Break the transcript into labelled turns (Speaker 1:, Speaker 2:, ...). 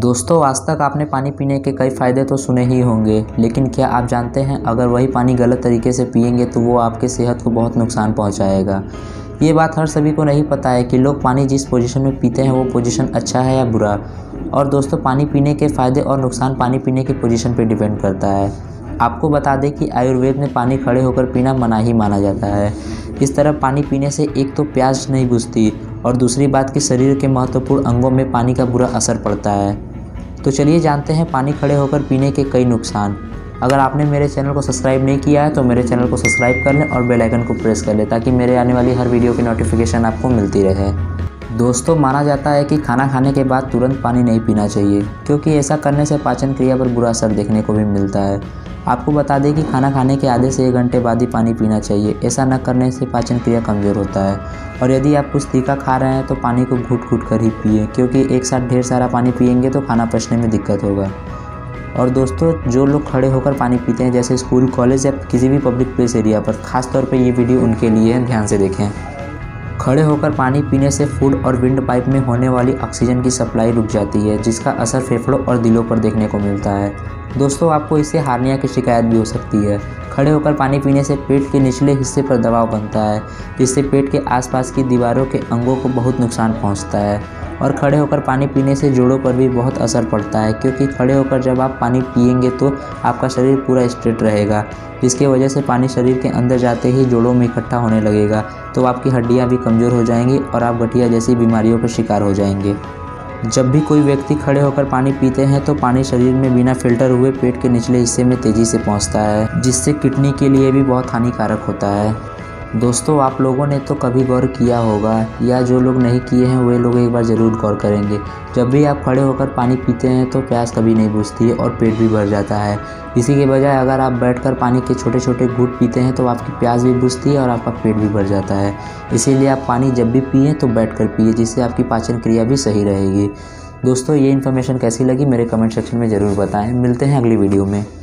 Speaker 1: दोस्तों, आज तक आपने पानी पीने के कई फ़ायदे तो सुने ही होंगे, लेकिन क्या आप जानते हैं अगर वही पानी गलत तरीके से पिएंगे तो वो आपके सेहत को बहुत नुकसान पहुंचाएगा। ये बात हर सभी को नहीं पता है कि लोग पानी जिस पोजीशन में पीते हैं वो पोजीशन अच्छा है या बुरा। और दोस्तों, पानी पीने के फ़ायदे और नुकसान पानी पीने की पोजीशन पर डिपेंड करता है। आपको बता दें कि आयुर्वेद में पानी खड़े होकर पीना मना ही माना जाता है। इस तरह पानी पीने से एक तो प्यास नहीं बुझती और दूसरी बात कि शरीर के महत्वपूर्ण अंगों में पानी का बुरा असर पड़ता है। तो चलिए जानते हैं पानी खड़े होकर पीने के कई नुकसान। अगर आपने मेरे चैनल को सब्सक्राइब नहीं किया है तो मेरे चैनल को सब्सक्राइब कर लें और बेल आइकन को प्रेस कर लें ताकि मेरे आने वाली हर वीडियो की नोटिफिकेशन आपको मिलती रहे। दोस्तों, माना जाता है कि खाना खाने के बाद तुरंत पानी नहीं पीना चाहिए, क्योंकि ऐसा करने से पाचन क्रिया पर बुरा असर देखने को भी मिलता है। आपको बता दें कि खाना खाने के आधे से 1 घंटे बाद ही पानी पीना चाहिए। ऐसा न करने से पाचन क्रिया कमज़ोर होता है। और यदि आप कुछ तीखा खा रहे हैं तो पानी को घूट घूट कर ही पिए, क्योंकि एक साथ ढेर सारा पानी पिएंगे तो खाना पचने में दिक्कत होगा। और दोस्तों, जो लोग खड़े होकर पानी पीते हैं जैसे स्कूल, कॉलेज या किसी भी पब्लिक प्लेस एरिया पर, ख़ास तौर पर ये वीडियो उनके लिए है, ध्यान से देखें। खड़े होकर पानी पीने से फूड और विंड पाइप में होने वाली ऑक्सीजन की सप्लाई रुक जाती है, जिसका असर फेफड़ों और दिलों पर देखने को मिलता है। दोस्तों, आपको इससे हार्निया की शिकायत भी हो सकती है। खड़े होकर पानी पीने से पेट के निचले हिस्से पर दबाव बनता है, जिससे पेट के आसपास की दीवारों के अंगों को बहुत नुकसान पहुंचता है। और खड़े होकर पानी पीने से जोड़ों पर भी बहुत असर पड़ता है, क्योंकि खड़े होकर जब आप पानी पिएंगे तो आपका शरीर पूरा स्ट्रेट रहेगा, जिसकी वजह से पानी शरीर के अंदर जाते ही जोड़ों में इकट्ठा होने लगेगा, तो आपकी हड्डियां भी कमज़ोर हो जाएंगी और आप गठिया जैसी बीमारियों का शिकार हो जाएंगे। जब भी कोई व्यक्ति खड़े होकर पानी पीते हैं तो पानी शरीर में बिना फिल्टर हुए पेट के निचले हिस्से में तेज़ी से पहुंचता है, जिससे किडनी के लिए भी बहुत हानिकारक होता है। दोस्तों, आप लोगों ने तो कभी गौर किया होगा, या जो लोग नहीं किए हैं वे लोग एक बार ज़रूर गौर करेंगे। जब भी आप खड़े होकर पानी पीते हैं तो प्यास कभी नहीं बुझती है और पेट भी भर जाता है। इसी के बजाय अगर आप बैठकर पानी के छोटे छोटे घूंट पीते हैं तो आपकी प्यास भी बुझती है और आपका पेट भी भर जाता है। इसीलिए आप पानी जब भी पिएँ तो बैठकर पिए, जिससे आपकी पाचन क्रिया भी सही रहेगी। दोस्तों, ये इन्फॉर्मेशन कैसी लगी मेरे कमेंट सेक्शन में ज़रूर बताएं। मिलते हैं अगली वीडियो में।